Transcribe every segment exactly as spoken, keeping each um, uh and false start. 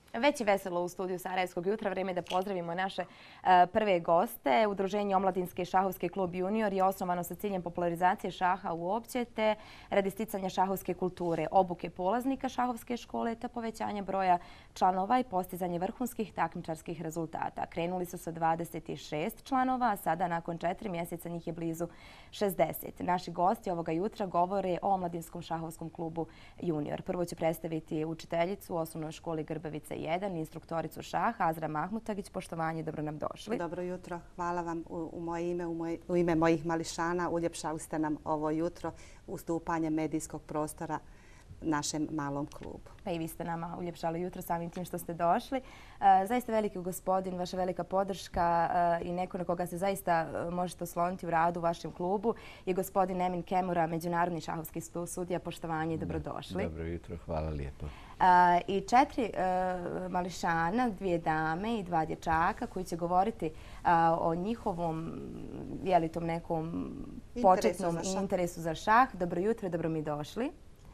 Već je veselo u studiju Sarajevskog jutra. Vrijeme da pozdravimo naše prve goste. Udruženje Omladinski šahovski klub Junior je osnovano sa ciljem popularizacije šaha uopće te radi sticanja šahovske kulture, obuke polaznika šahovske škole te povećanja broja članova i postizanje vrhunskih takmičarskih rezultata. Krenuli su sa dvadeset šest članova, a sada nakon četiri mjeseca njih je blizu šezdeset. Naši gosti ovoga jutra govore o Omladinskom šahovskom klubu Junior. Prvo će predstaviti učiteljicu u osnovnoj školi Grbavica jedan, instruktoricu šaha Azra Mahmutagić. Poštovanje, dobro nam došli. Dobro jutro. Hvala vam u moje ime, u, moje, u ime mojih mališana. Uljepšali ste nam ovo jutro ustupanje medijskog prostora našem malom klubu. Pa i vi ste nama uljepšali jutro samim tim što ste došli. Zaista veliki gospodin, vaša velika podrška i neko na koga se zaista možete osloniti u radu u vašem klubu je gospodin Emin Kemura, međunarodni šahovski sudija. Poštovanje i dobrodošli. Dobro jutro, hvala lijepo. I četiri mališana, dvije dame i dva dječaka koji će govoriti o njihovom tom nekom početnom interesu za šah. Dobro jutro i dobro mi došli.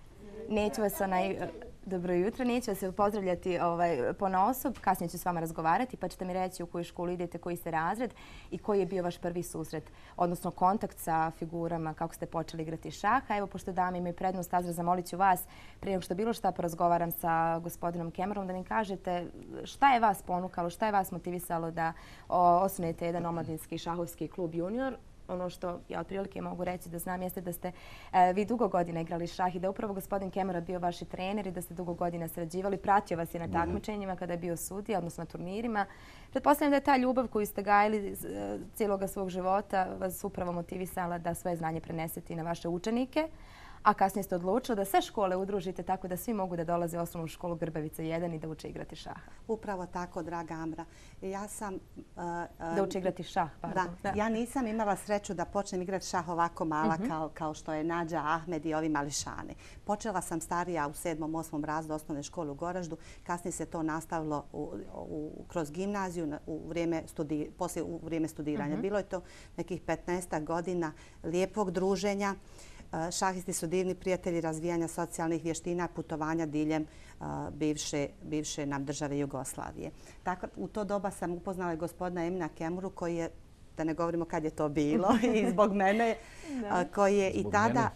Neću vas onaj... Dobro jutro, neću vas pozdravljati ovaj, ponaosob. Kasnije ću s vama razgovarati pa ćete mi reći u koju školu idete, koji ste razred i koji je bio vaš prvi susret, odnosno kontakt sa figurama kako ste počeli igrati šaha. Evo, pošto dame imaju prednost, Azra, zamolit ću vas prije nego što bilo šta porazgovaram sa gospodinom Kemerom da mi kažete šta je vas ponukalo, šta je vas motivisalo da osnujete jedan omladinski šahovski klub Junior. Ono što ja otprilike mogu reći da znam jeste da ste e, vi dugo godina igrali šah i da je upravo gospodin Kemura bio vaši trener i da ste dugo godina sarađivali. Pratio vas je na takmičenjima kada je bio sudija, odnosno na turnirima. Pretpostavljam da je ta ljubav koju ste gajili e, cijeloga svog života vas upravo motivisala da svoje znanje prenesete i na vaše učenike. A kasnije ste odlučili da sve škole udružite tako da svi mogu da dolaze u osnovnu školu Grbavica jedan i da uče igrati šaha. Upravo tako, draga Amra. Ja sam... Uh, da uče igrati šah, pardon. Da, da. Ja nisam imala sreću da počnem igrati šah ovako mala uh-huh. kao, kao što je Nađa, Ahmed i ovi mališani. Počela sam starija u sedmom, osmom razredu osnovne škole u Goraždu. Kasnije se to nastavilo u, u, kroz gimnaziju u vrijeme, studi, poslije, u vrijeme studiranja. Uh-huh. Bilo je to nekih petnaestak godina lijepog druženja. Šahisti su divni prijatelji razvijanja socijalnih vještina, putovanja diljem uh, bivše, bivše nam države Jugoslavije. Tako, u to doba sam upoznala i gospodina Emina Kemuru koji je, da ne govorimo kad je to bilo, i zbog mene, uh, koji je zbog i tada,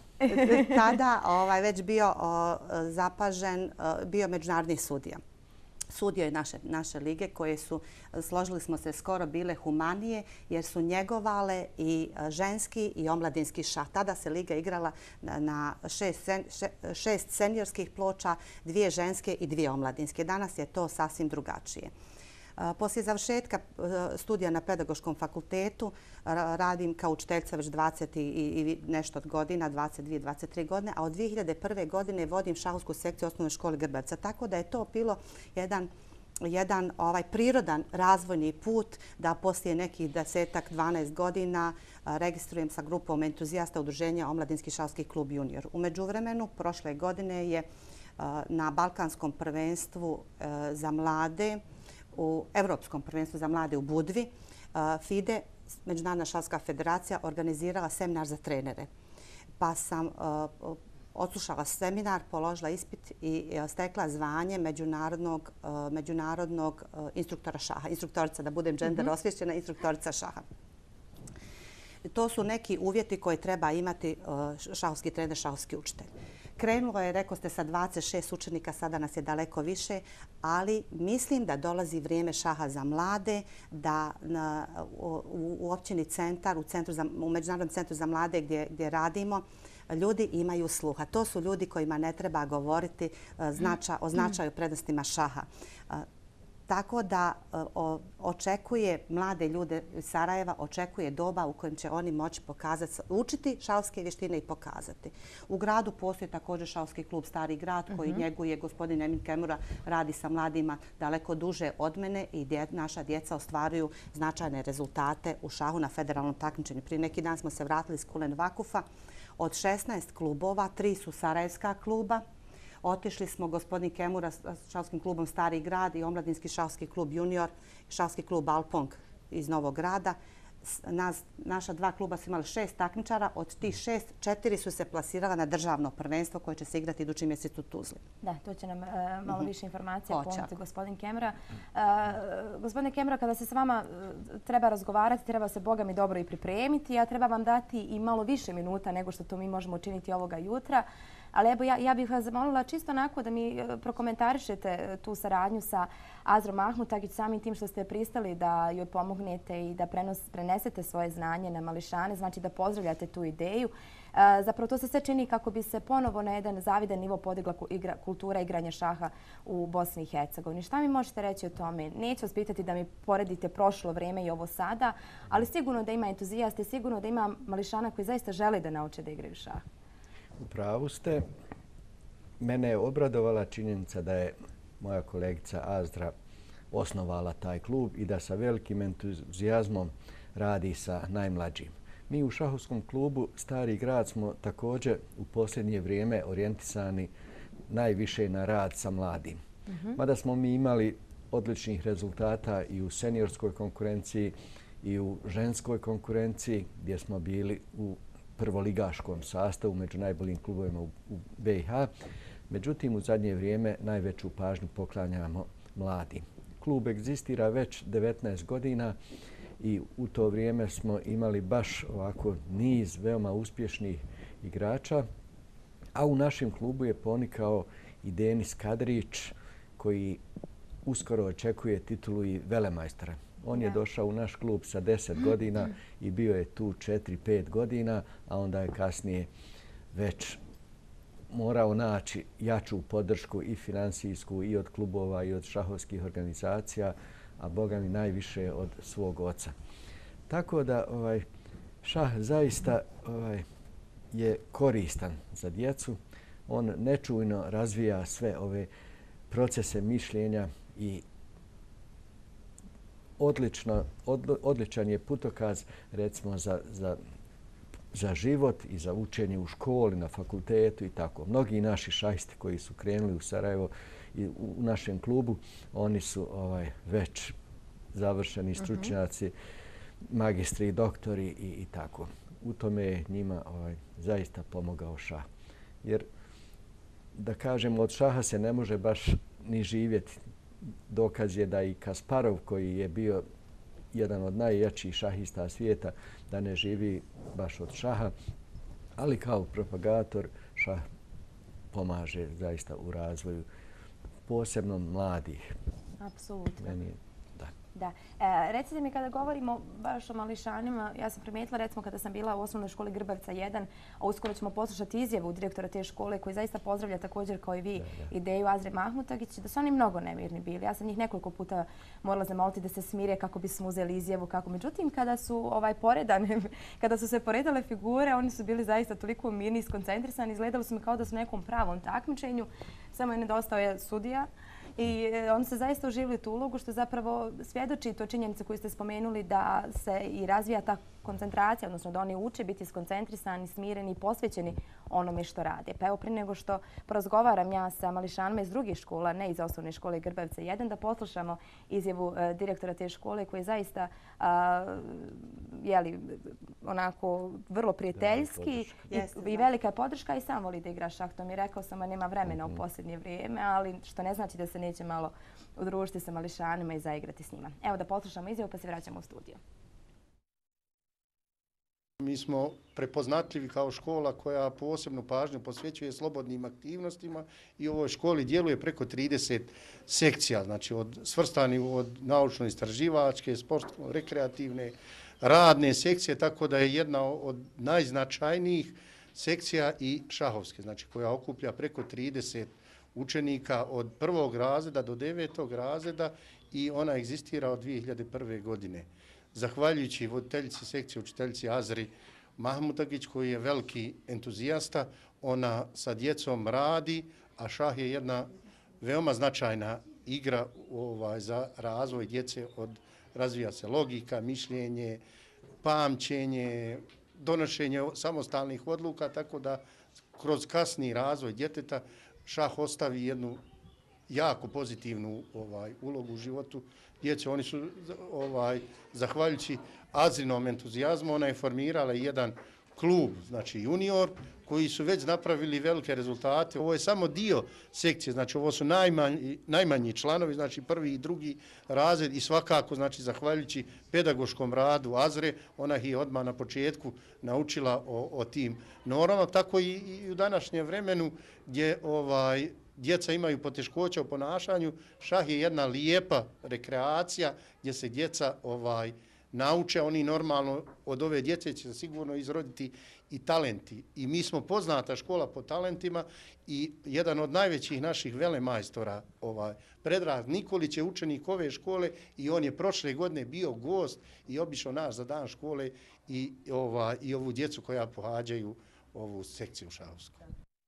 tada ovaj, već bio uh, zapažen, uh, bio međunarodni sudija. Sudio je naše, naše lige koje su, složili smo se, skoro bile humanije jer su njegovale i ženski i omladinski šah. Tada se liga igrala na šest, sen, šest seniorskih ploča, dvije ženske i dvije omladinske. Danas je to sasvim drugačije. Poslije završetka studija na pedagoškom fakultetu radim kao učiteljica već dvadeset i nešto godina, dvadeset dvije dvadeset tri godine, a od dvije hiljade prve. godine vodim šahovsku sekciju osnovne škole Grbavica. Tako da je to bilo jedan jedan ovaj prirodan razvojni put da poslije nekih desetak, dvanaest godina registrujem sa grupom entuzijasta udruženja Omladinski šahovski klub Junior. U međuvremenu, prošle godine je na Balkanskom prvenstvu za mlade, u Evropskom prvenstvu za mlade u Budvi, FIDE, Međunarodna šahovska federacija, organizirala seminar za trenere. Pa sam odslušala seminar, položila ispit i stekla zvanje međunarodnog, međunarodnog instruktora šaha. Instruktorica, da budem gender mm-hmm. osvješćena, instruktorica šaha. To su neki uvjeti koje treba imati šahovski trener, šahovski učitelj. Krenulo je, rekao ste, sa dvadeset šest učenika, sada nas je daleko više, ali mislim da dolazi vrijeme šaha za mlade, da na, u, u općini centar, u, centru za, u Međunarodnom centru za mlade gdje, gdje radimo, ljudi imaju sluha. To su ljudi kojima ne treba govoriti znača, o značaju prednostima šaha. Tako da o, očekuje mlade ljude iz Sarajeva, očekuje doba u kojem će oni moći pokazati, učiti šahovske vještine i pokazati. U gradu postoji također šahovski klub Stari grad koji uh-huh. njeguje gospodin Emin Kemura, radi sa mladima daleko duže od mene i dje, naša djeca ostvaruju značajne rezultate u šahu na federalnom takmičenju. Prije neki dan smo se vratili iz Kulen Vakufa. Od šesnaest klubova, tri su sarajevska kluba. Otišli smo gospodin Kemura s šahovskim klubom Stari grad i Omladinski šahovski klub Junior, šahovski klub Alpong iz Novog grada. nas, naša dva kluba su imali šest takmičara, od tih šest, četiri su se plasirala na državno prvenstvo koje će se igrati idući mjesec u Tuzli. Da, to će nam uh, malo više informacija ponuditi gospodin Kemra. Uh, gospodine Kemra, kada se s vama uh, treba razgovarati, treba se Boga mi dobro i pripremiti, a treba vam dati i malo više minuta nego što to mi možemo učiniti ovoga jutra. Ali evo, ja, ja bih vas zamolila čisto onako da mi prokomentarišete tu saradnju sa Azrom Mahmutagić samim tim što ste pristali da joj pomognete i da prenos, prenesete svoje znanje na mališane, znači da pozdravljate tu ideju. E, zapravo to se sve čini kako bi se ponovo na jedan zavidan nivo podigla igra, kultura igranja šaha u Bosni i Hercegovini. Šta mi možete reći o tome? Neću vas pitati da mi poredite prošlo vrijeme i ovo sada, ali sigurno da ima entuzijasta i sigurno da ima mališana koji zaista žele da nauče da igraju šah. U pravu ste. Mene je obradovala činjenica da je moja kolegica Azdra osnovala taj klub i da sa velikim entuzijazmom radi sa najmlađim. Mi u šahovskom klubu Stari grad smo također u posljednje vrijeme orijentisani najviše na rad sa mladim. Uh-huh. Mada smo mi imali odličnih rezultata i u seniorskoj konkurenciji i u ženskoj konkurenciji gdje smo bili u prvoligaškom sastavu među najboljim klubovima u B i H. Međutim, u zadnje vrijeme najveću pažnju poklanjamo mladim. Klub egzistira već devetnaest godina i u to vrijeme smo imali baš ovako niz veoma uspješnih igrača, a u našem klubu je ponikao i Denis Kadrić koji uskoro očekuje titulu i velemajstora. On je došao u naš klub sa deset godina i bio je tu četiri pet godina, a onda je kasnije već morao naći jaču podršku i finansijsku i od klubova i od šahovskih organizacija, a Boga mi najviše od svog oca. Tako da ovaj, šah zaista ovaj, je koristan za djecu. On nečujno razvija sve ove procese mišljenja i Odlično, odli, odličan je putokaz recimo za, za, za život i za učenje u školi, na fakultetu i tako. Mnogi naši šahisti koji su krenuli u Sarajevo i u našem klubu, oni su ovaj, već završeni stručnjaci, uh-huh. magistri i doktori i, i tako. U tome je njima ovaj, zaista pomogao šah. Jer da kažemo od šaha se ne može baš ni živjeti. Dokaz je da i Kasparov, koji je bio jedan od najjačih šahista svijeta, da ne živi baš od šaha, ali kao propagator šah pomaže zaista u razvoju, posebno mladih. Apsolutno. Meni je, da. Da. E, recite mi kada govorimo baš o mališanima, ja sam primijetila recimo kada sam bila u osnovnoj školi Grbavca jedan, a uskoro ćemo poslušati izjavu direktora te škole koji zaista pozdravlja također kao i vi da, da. ideju Azre Mahmutagić, da su oni mnogo nemirni bili. Ja sam njih nekoliko puta morala zamoliti da se smire kako bismo uzeli izjavu. Kako. Međutim, kada su ovaj poredane, kada su se poredale figure, oni su bili zaista toliko mirni i skoncentrisani. Izgledalo su mi kao da su u nekom pravom takmičenju. Samo je nedostao je sudija. I on se zaista uživili tu ulogu što zapravo svjedoči to činjenice koju ste spomenuli da se i razvija ta koncentracija, odnosno da oni uče biti skoncentrisani, smireni i posvećeni onome što rade. Pa evo prije nego što porazgovaram ja sa mališanima iz drugih škola, ne iz osnovne škole Grbavca jedan, da poslušamo izjavu uh, direktora te škole koji je zaista uh, jeli, onako vrlo prijateljski i, Jeste, i velika je podrška i sam voli da igra šah. To mi je rekao sam, a nema vremena mm-hmm. u posljednje vrijeme, ali što ne znači da se neće malo udružiti sa mališanima i zaigrati s njima. Evo da poslušamo izjavu pa se vraćamo u studiju. Mi smo prepoznatljivi kao škola koja posebnu pažnju posvećuje slobodnim aktivnostima i u ovoj školi djeluje preko trideset sekcija, znači od svrstani od naučno-istraživačke, sportsko-rekreativne, radne sekcije, tako da je jedna od najznačajnijih sekcija i šahovske, znači koja okuplja preko trideset učenika od prvog razreda do devetog razreda i ona egzistira od dvije hiljade prve. godine. Zahvaljujući voditeljici sekcije, učiteljici Azri Mahmutagić, koji je veliki entuzijasta, ona sa djecom radi, a šah je jedna veoma značajna igra ovaj, za razvoj djece. Od, razvija se logika, mišljenje, pamćenje, donošenje samostalnih odluka, tako da kroz kasni razvoj djeteta šah ostavi jednu jako pozitivnu ovaj, ulogu u životu djece. Oni su, ovaj, zahvaljujući Azrinom entuzijazmu, ona je formirala jedan klub, znači junior, koji su već napravili velike rezultate. Ovo je samo dio sekcije, znači ovo su najmanji, najmanji članovi, znači prvi i drugi razred i svakako, znači zahvaljujući pedagoškom radu Azre, ona ih je odmah na početku naučila o, o tim normama, tako i, i u današnjem vremenu gdje ovaj, djeca imaju poteškoća u ponašanju, šah je jedna lijepa rekreacija gdje se djeca ovaj, nauče, oni normalno od ove djece će se sigurno izroditi i talenti. I mi smo poznata škola po talentima i jedan od najvećih naših velemajstora, ovaj, Predrag Nikolić je učenik ove škole i on je prošle godine bio gost i obišao nas za dan škole i, ovaj, i ovu djecu koja pohađaju ovu sekciju šahovsku.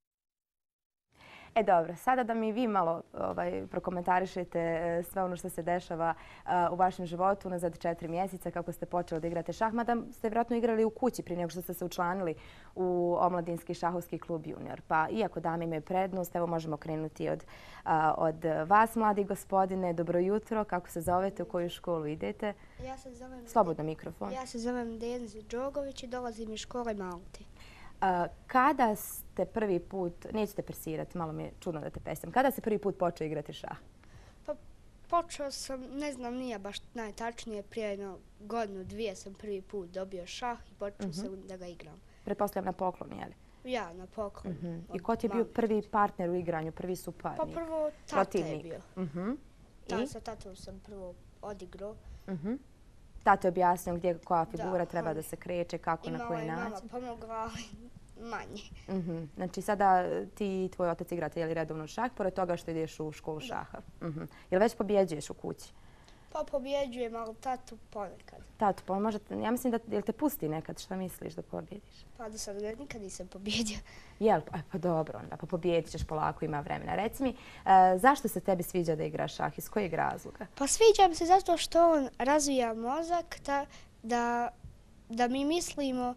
E dobro, sada da mi vi malo ovaj, prokomentarišete sve ono što se dešava uh, u vašem životu nazad četiri mjeseca, kako ste počeli da igrate šah, mada ste vjerojatno igrali u kući prije nego što ste se učlanili u omladinski šahovski klub junior. Pa iako dame imaju prednost, evo možemo krenuti od, uh, od vas, mladi gospodine. Dobro jutro, kako se zovete, u koju školu idete? Ja se zovem... Slobodno mikrofon. Ja se zovem Denis Đogović i dolazim iz škole Malte. Uh, kada ste prvi put, nećete persirati, malo mi je čudno da te pesam, kada ste prvi put počeo igrati šah? Pa počeo sam, ne znam, nije baš najtačnije, prije jedno godinu, dvije sam prvi put dobio šah i počeo uh-huh. sam da ga igram. Pretpostavljam na poklon, jeli? Ja, na poklon. Uh-huh. I ko ti je bio prvi partner u igranju, prvi suparnik? Pa prvo tata je bio. Uh-huh. Ta, sa tatom sam prvo odigrao. Uh-huh. Tata je objasnio gdje koja figura da, treba da se kreće, kako, na koji način. I mama pomogla, manje. Uh-huh. Znači sada ti i tvoj otac igrate jeli redovno šah, pored toga što ideš u školu šaha. Uh-huh. Jel već pobjeđuješ u kući? Pa pobjeđujem, ali tatu ponekad. Tatu, pa možete, ja mislim da jel te pusti nekad, šta misliš da pobjediš? Pa do sad nikad nisam pobjedio. Jel, pa, pa dobro, onda pa pobjedit ćeš polako, ima vremena. Reci mi, e, zašto se tebi sviđa da igraš šah? Iz kojeg razloga? Pa sviđa mi se zato što on razvija mozak, ta, da, da mi mislimo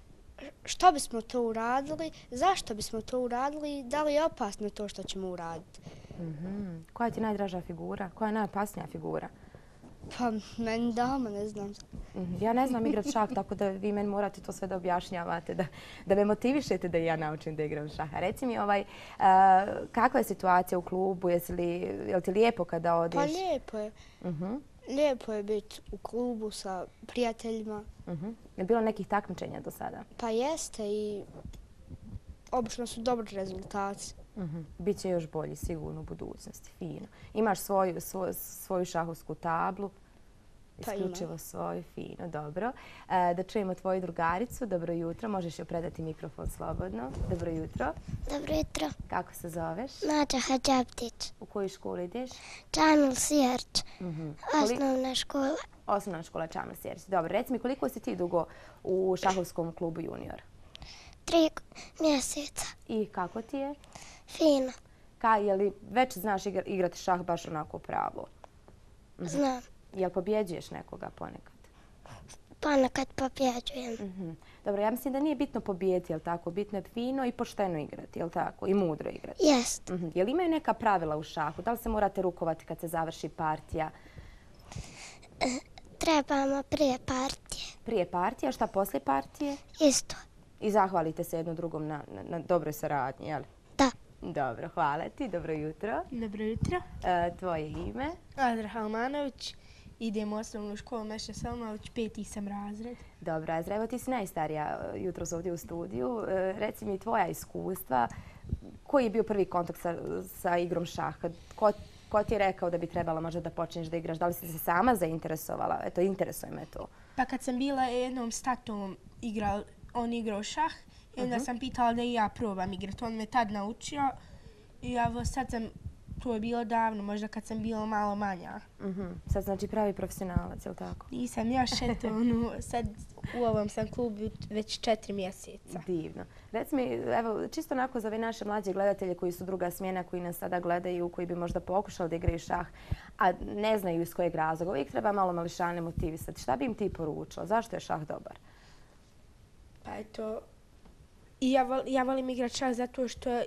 što bismo to uradili, zašto bismo to uradili, da li je opasno to što ćemo uraditi. Mm-hmm. Koja ti je najdraža figura? Koja je najopasnija figura? Pa meni dama, ne znam. Mm-hmm. Ja ne znam igrat šah, tako da vi meni morate to sve da objašnjavate, da, da me motivišete da i ja naučim da igram šaha. Reci mi, ovaj, uh, kakva je situacija u klubu? Jesi li, je li ti lijepo kada odeš? Pa lijepo je. Mm-hmm. Lijepo je biti u klubu sa prijateljima. Mm-hmm. Je bilo nekih takmičenja do sada? Pa jeste i obično su dobri rezultati. Mm-hmm. Biće još bolji sigurno u budućnosti. Fino. Imaš svoju, svoj, svoju šahovsku tablu? Pa isključivo ima. svoju, fino, dobro. E, da čujemo tvoju drugaricu. Dobro jutro. Možeš joj predati mikrofon slobodno. Dobro jutro. Dobro jutro. Kako se zoveš? Nađa Hadžabdić. U koju školu ideš? Čamil Sjerč. Mm-hmm. Osnovna škola. Osnovna škola Čamil Sjerč. Dobro, reci mi koliko si ti dugo u šahovskom klubu junior? Tri mjeseca. I kako ti je? Fino. Ka, je li već znaš igra, igrati šah baš onako pravo? Mm-hmm. Znam. Jel pobjeđuješ nekoga ponekad? Ponekad pobjeđujem. Mm-hmm. Dobro, ja mislim da nije bitno pobijeti, jel tako? Bitno je fino i pošteno igrati, jel tako? I mudro igrati. Jest. Mm-hmm. Jel imaju neka pravila u šahu? Da li se morate rukovati kad se završi partija? E, trebamo prije partije. Prije partije, a šta poslije partije? Isto. I zahvalite se jedno drugom na, na, na dobroj saradnji, jel? Da. Dobro, hvala ti. Dobro jutro. Dobro jutro. E, tvoje ime? Azra Halmanović. Idem u osnovnu školu Meša Selmanović, peti sam razred. Dobro, Azra, evo ti si najstarija jutros ovdje u studiju. E, reci mi tvoja iskustva. Koji je bio prvi kontakt sa, sa igrom šaha? Ko, ko ti je rekao da bi trebala možda da počneš da igraš? Da li si se sama zainteresovala? Eto, interesuje me to. Pa kad sam bila jednom s tatom, igral, on igrao šah. I onda uh-huh. sam pitala da i ja probam igrati. On me tad naučio i ja sad sam, to je bilo davno, možda kad sam bila malo manja. Uh-huh. Sad znači pravi profesionalac, je li tako? Nisam još, eto, ono, sad u ovom sam klubu već četiri mjeseca. Divno. Reci mi, evo, čisto onako za ove naše mlađe gledatelje koji su druga smjena, koji nas sada gledaju, koji bi možda pokušali da igraju šah, a ne znaju iz kojeg razloga. Uvijek treba malo mališane motivisati. Šta bi im ti poručila? Zašto je šah dobar? Pa eto, I ja, vol, ja volim igrati šah zato što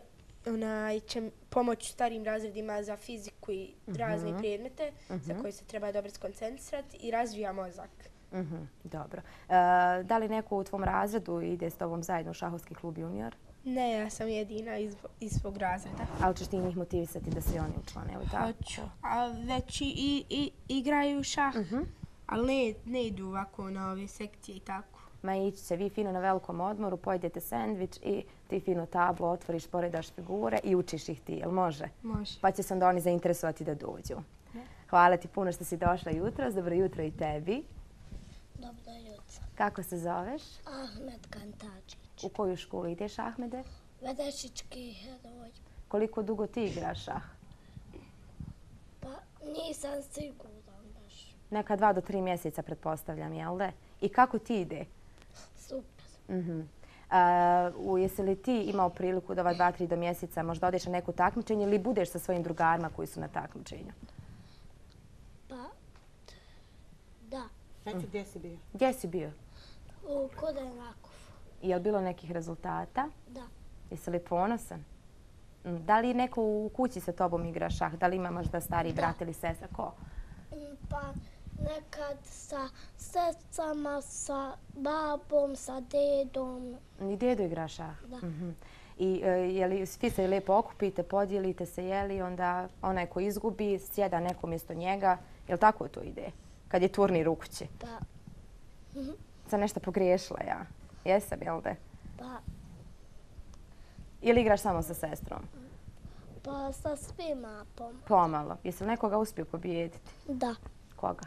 onaj, će pomoći starim razredima za fiziku i razne predmete za koje se treba dobro skoncentrisati i razvija mozak. Dobro. Da li neko u tvom razredu ide s tobom zajedno u šahovski klub junior? Ne, ja sam jedina iz, iz svog razreda. Ali ćeš ti njih motivisati da se oni učlane, ili tako? Hoću. A već i, i igraju šah, ali ne, ne idu ovako na ove sekcije i tako. Ma ići se vi fino na velikom odmoru, pojedete sendvič i ti fino tablo otvoriš, poredaš figure i učiš ih ti, jel može? Može. Pa će se onda oni zainteresovati da dođu. Hvala ti puno što si došla jutros. Dobro jutro i tebi. Dobro jutro. Kako se zoveš? Ahmed Kantačić. U koju školu ideš, Ahmede? Vedečički heroj. Koliko dugo ti igraš šah? Pa nisam siguran baš. Neka dva do tri mjeseca, pretpostavljam, jel da? I kako ti ide? Super. Uh-huh. Uh, jesi li ti imao priliku da ova dva, tri do mjeseca možda odeš na neku takmičenje ili budeš sa svojim drugarima koji su na takmičenju? Pa, da. Reci, gdje si bio? Gdje si bio? U Kodenakovu. Je li bilo nekih rezultata? Da. Jesi li ponosan? Da li neko u kući sa tobom igra šah? Da li ima možda stariji brat ili sestra? Ko? Pa nekad sa sestrama, sa babom, sa dedom. I dedo igra šah? Da. Uh-huh. I uh, je li svi se lijepo okupite, podijelite se, je li onda onaj ko izgubi sjeda neko mjesto njega? Je li tako to ide? Kad je turnir u kući? Pa. Uh-huh. Sam nešto pogriješila ja. Jesam, jel da? Pa. Ili igraš samo sa sestrom? Pa sa svima pomalo. Pomalo. Jesi li nekoga uspio pobijediti? Da. Koga?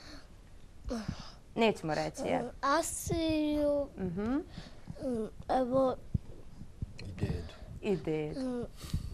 Nećemo reći, je? Asiju. Mhm. Evo. I dedu. I dedu.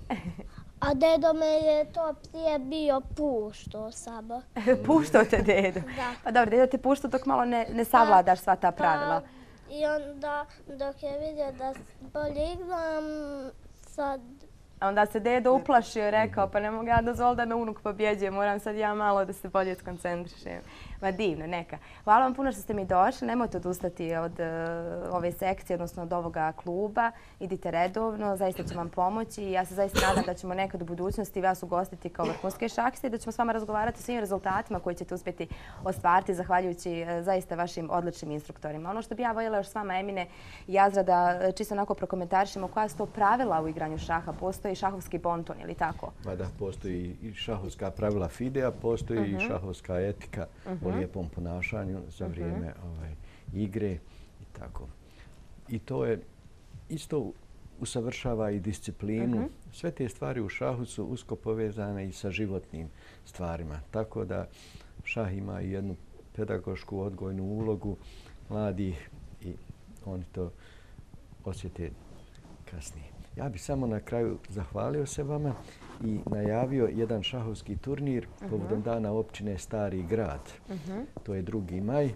A dedo me je to prije bio puštao samo. Puštao te dedo? Da. Pa dobro, dedo te puštao dok malo ne, ne savladaš sva ta pravila. Pa, i onda dok je vidio da bolje igram, sad... A onda se dedo uplašio i rekao, pa ne mogu ja dozvoliti da me unuk pobjeđuje, moram sad ja malo da se bolje skoncentrišem. Ma divno, neka. Hvala vam puno što ste mi došli. Nemojte odustati od uh, ove sekcije, odnosno od ovoga kluba. Idite redovno, zaista će vam pomoći. Ja se zaista nadam da ćemo nekad u budućnosti vas ugostiti kao vrhunske šahiste i da ćemo s vama razgovarati o svim rezultatima koje ćete uspjeti ostvariti zahvaljujući uh, zaista vašim odličnim instruktorima. Ono što bi ja voljela još s vama, Emine i Azra, da čisto onako prokomentarišemo koja su to pravila u igranju šaha. Postoji šahovski bonton, ili tako? Pa da, postoji i šahovska pravila FIDE, a postoji uh-huh. i šahovska etika uh-huh. o lijepom ponašanju za vrijeme uh-huh. ovaj, igre i tako. I to je isto usavršava i disciplinu. Uh-huh. Sve te stvari u šahu su usko povezane i sa životnim stvarima. Tako da šah ima i jednu pedagošku odgojnu ulogu mladih i oni to osjete kasnije. Ja bih samo na kraju zahvalio se vama i najavio jedan šahovski turnir uh-huh. povodom dana općine Stari grad. Uh-huh. To je drugi maj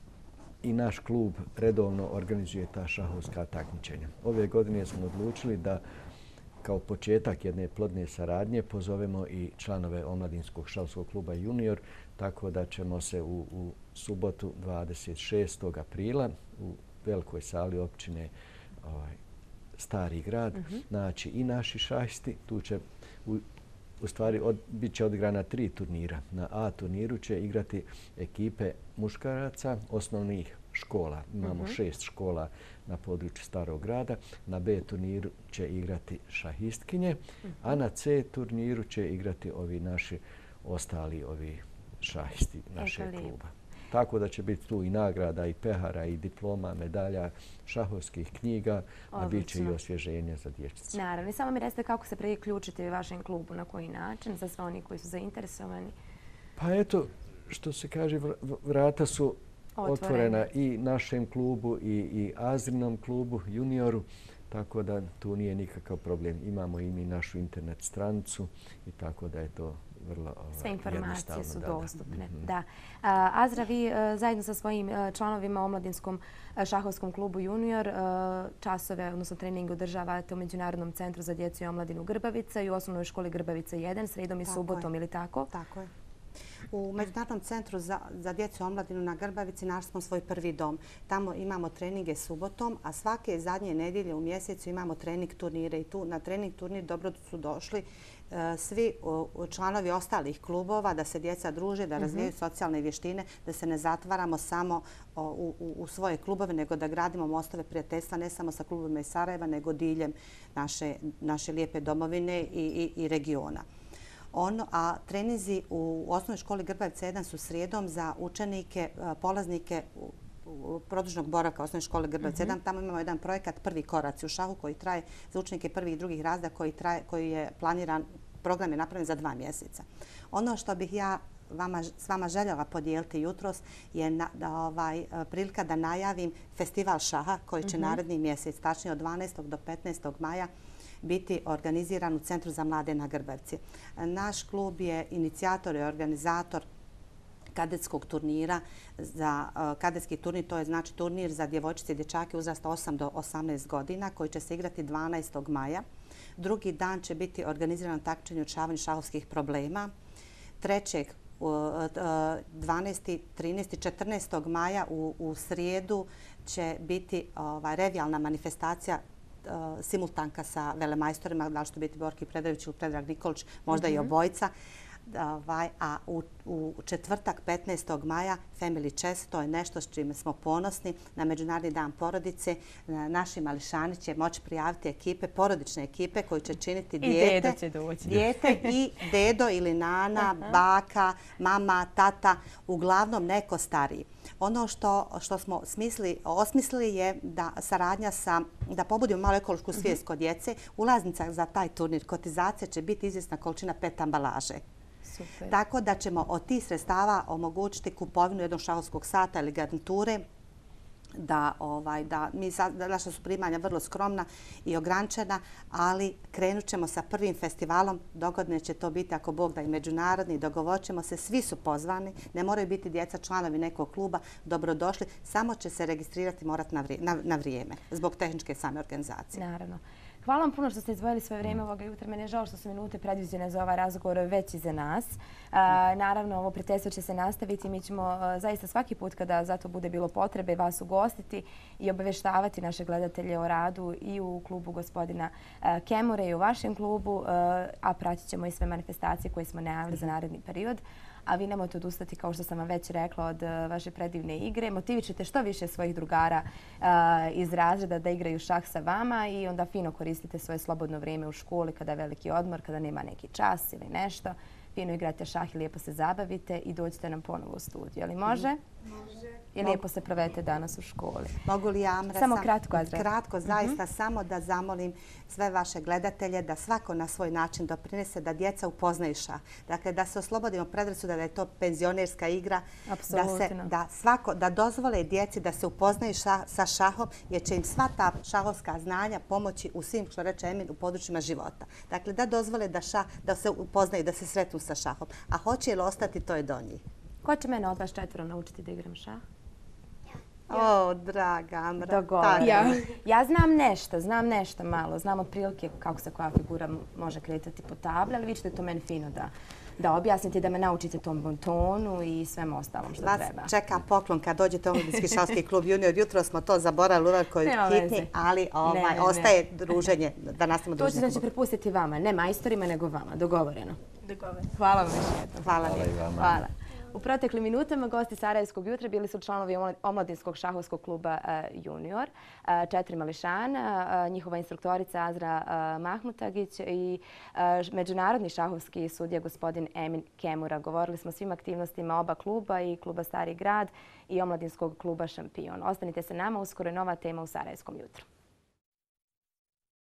i naš klub redovno organizuje ta šahovska takmičenja. Ove godine smo odlučili da kao početak jedne plodne saradnje pozovemo i članove omladinskog šahovskog kluba junior, tako da ćemo se u, u subotu dvadeset šestog aprila u velikoj sali općine ovaj, Stari grad, uh-huh. znači i naši šahisti. Tu će u, u stvari od, bit će odigrana tri turnira. Na A turniru će igrati ekipe muškaraca osnovnih škola. Imamo uh-huh. šest škola na području Starog grada. Na B turniru će igrati šahistkinje, uh-huh. a na C turniru će igrati ovi naši ostali ovi šahisti našeg kluba. Tako da će biti tu i nagrada, i pehara, i diploma, medalja, šahovskih knjiga, a bit će i osvježenje za dječice. Naravno. I samo mi recite kako se priključiti vašem klubu, na koji način, za sve oni koji su zainteresovani? Pa eto, što se kaže, vrata su otvorena, otvorena i našem klubu i, i Azrinom klubu, junioru, tako da tu nije nikakav problem. Imamo i mi našu internet stranicu i tako da je to vrlo jednostavno. Sve informacije su da, dostupne. Da. Mm-hmm. Da. Azra, vi zajedno sa svojim članovima u Omladinskom šahovskom klubu junior časove, odnosno trening održavate u Međunarodnom centru za djecu i omladinu Grbavica i u osnovnoj školi Grbavica jedan, sredom i tako subotom, je. Ili tako? Tako je. U Međunarodnom centru za, za djecu i omladinu na Grbavici našli smo svoj prvi dom. Tamo imamo treninge subotom, a svake zadnje nedjelje u mjesecu imamo trening turnire i tu na trening turnir dobro su došli svi članovi ostalih klubova, da se djeca druže, da razvijaju socijalne vještine, da se ne zatvaramo samo u, u, u svoje klubove, nego da gradimo mostove prijateljstva ne samo sa klubovima iz Sarajeva, nego diljem naše, naše lijepe domovine i, i, i regiona. Ono, a trenizi u osnovnoj školi Grbavica jedan su srijedom za učenike, polaznike produžnog boravka osnovne škole Grbavica jedan. Tamo imamo jedan projekat Prvi koraci u šahu koji traje za učenike prvih i drugih razreda koji, traje, koji je planiran, program je napravljen za dva mjeseca. Ono što bih ja vama, s vama željela podijeliti jutros je na, da, ovaj, prilika da najavim festival šaha koji će naredni mjesec, tačnije od dvanaestog do petnaestog maja, biti organiziran u Centru za mlade na Grbavici. Naš klub je inicijator i organizator kadetskog turnira za uh, kadetski turnir, to je znači turnir za djevojčice i dječake uzrasta osam do osamnaest godina koji će se igrati dvanaestog maja. Drugi dan će biti organiziran takmičenje u rješavanju šahovskih problema. Trećeg dvanaestog, trinaestog, četrnaestog maja u, u srijedu će biti ovaj, revijalna manifestacija uh, simultanka sa velemajstorima, da li će to biti Borki Predravić ili Predrag Nikolić, možda mm-hmm. i obojica. Ovaj, a u, u četvrtak petnaestog maja Family Chess, to je nešto s čime smo ponosni. Na Međunarodni dan porodice naši mališani će moći prijaviti ekipe, porodične ekipe koji će činiti dijete, I dedo će doći. dijete i dedo ili nana, baka, mama, tata, uglavnom neko stariji. Ono što, što smo smisli, osmislili je da saradnja sa, da pobudimo malo ekološku svijest kod djece. Ulaznica za taj turnir kotizacija će biti izvjesna količina pet ambalaže. Super. Tako da ćemo od tih sredstava omogućiti kupovinu jednog šahovskog sata ili garniture, da, ovaj, da mi sad, da naša su primanja vrlo skromna i ograničena, ali krenut ćemo sa prvim festivalom. Dogodine će to biti, ako Bog da, i međunarodni. Dogovorit ćemo se, svi su pozvani, ne moraju biti djeca članovi nekog kluba, dobrodošli, samo će se registrirati morati na, vrije, na, na vrijeme, zbog tehničke same organizacije. Naravno. Hvala vam puno što ste izdvojili svoje vrijeme ovoga jutra. Meni je žao što su minute predviđene za ovaj razgovor već iza nas. A, naravno, ovo prijateljstvo će se nastaviti. Mi ćemo a, zaista svaki put kada za to bude bilo potrebe vas ugostiti i obavještavati naše gledatelje o radu i u klubu gospodina a, Kemure i u vašem klubu, a, a pratit ćemo i sve manifestacije koje smo najavili za naredni period. A vi nemojte odustati, kao što sam vam već rekla, od vaše predivne igre. Motivićete što više svojih drugara uh, iz razreda da igraju šah sa vama i onda fino koristite svoje slobodno vrijeme u školi kada je veliki odmor, kada nema neki čas ili nešto. Fino igrate šah i lijepo se zabavite i dođite nam ponovo u studiju. Ali može? Može. I lijepo se provedete danas u školi. Mogu li ja, Amra, samo kratko, Azra? Kratko, zaista, mm-hmm. samo da zamolim sve vaše gledatelje da svako na svoj način doprinese da djeca upoznaju šah. Dakle, da se oslobodimo predrasuda da je to penzionerska igra. Apsolutno. Da, se, da, svako, da dozvole djeci da se upoznaju ša, sa šahom, jer će im sva ta šahovska znanja pomoći u svim, što reče Emin, u područjima života. Dakle, da dozvole da, šah, da se upoznaju, da se sretnu sa šahom. A hoće li ostati, to je do njih. Ko će mene od vas četvero naučiti da igram šah? O, draga Amra. Dogovoreno. Ja. ja znam nešto, znam nešto malo. Znam otprilike kako se koja figura može kretati po tabli, ali vi ćete to meni fino da, da objasnite, da me naučite tom bontonu i svem ostalom što Vas treba. Čeka poklon kad dođete u Omladinski šahovski klub Junior. Jutro smo to zaboravili u velikoj hitni, ali ovaj, ne, ne, ostaje ne. druženje, da nastavimo druženje. To ću znači prepustiti vama, ne majstorima, nego vama. Dogovoreno. Dogovoreno. Hvala vam još jednom. Hvala, Hvala i vama. Hvala. U proteklim minutama gosti Sarajevskog jutra bili su članovi Omladinskog šahovskog kluba Junior, četiri mališana, njihova instruktorica Azra Mahmutagić i međunarodni šahovski sudija gospodin Emin Kemura. Govorili smo o svim aktivnostima oba kluba, i kluba Stari grad i Omladinskog kluba Šampion. Ostanite sa nama, uskoro je nova tema u Sarajevskom jutru.